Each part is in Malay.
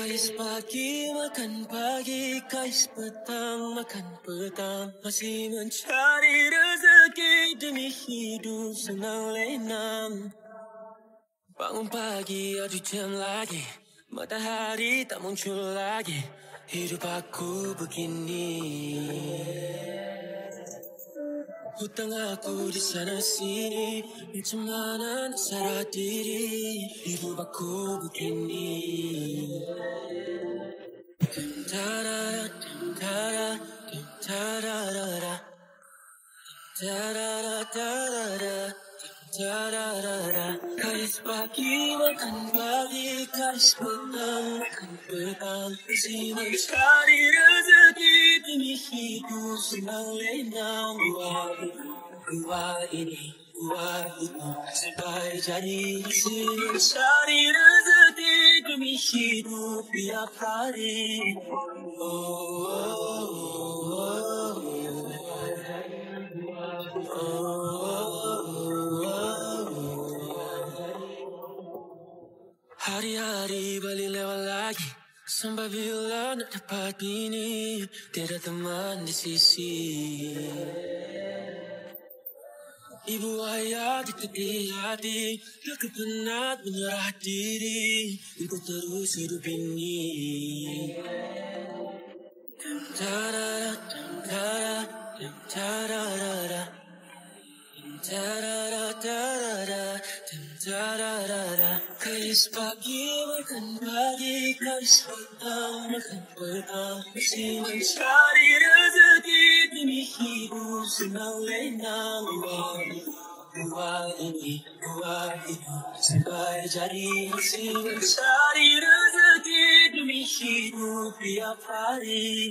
Kais pagi makan pagi, kais petang makan petang. Masih mencari rezeki demi hidup senang lenang. Bangun pagi ada jam lagi, matahari tak muncul lagi. Hidup aku begini. Hutang aku di sana sini, macam mana nak sadar diri. Hidup aku begini. Da-da-da, da-da, da-da-da-da, da-da-da-da-da, da-da-da-da. Kais pagi makan pagi, kais petang makan petang. Masih mencari rezeki demi hidup senang lenang. Buat ini, buat itu, sampai jadi. Masih mencari rezeki demi hidup tiap hari. Hari-hari balik lewat lagi, sampai bila nak dapat bini, tiada teman di sisi. Ibu ayah ditetih hati, tak penat menyerah diri untuk terus hidup ini. Da-da-da, da-da, da-da-da-da, da-da-da-da-da, da-da-da-da. Kais pagi makan pagi, kais petang makan petang. Masih mencari rezeki demi hidup senang lenang. Buat ini, buat itu, sampai jadi. Masih mencari rezeki demi hidup tiap hari.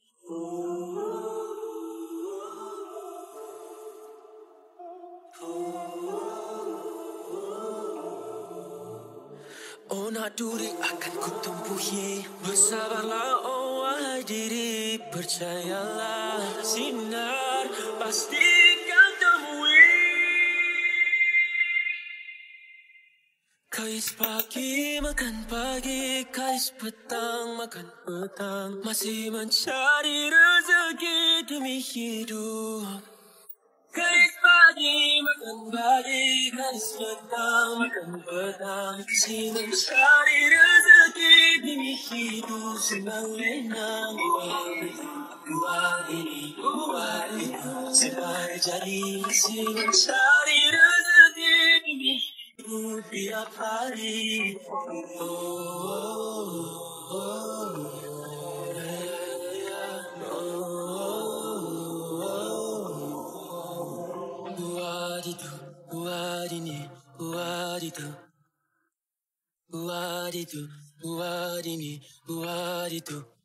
Oh nak duri akan ku tempuhi, bersabarlah oh wahai diri. Percayalah sinar pastikan temui. Kais pagi makan pagi, kais petang makan petang. Masih mencari rezeki demi hidup. Kais pagi makan pagi, kais petang makan petang. Masih mencari rezeki demi hidup senang lenang. Buat ini, buat itu, sampai jadi. Masih mencari rezeki demi hidup tiap hari. Buat itu, buat ini, buat itu, buat itu, buat ini, buat itu.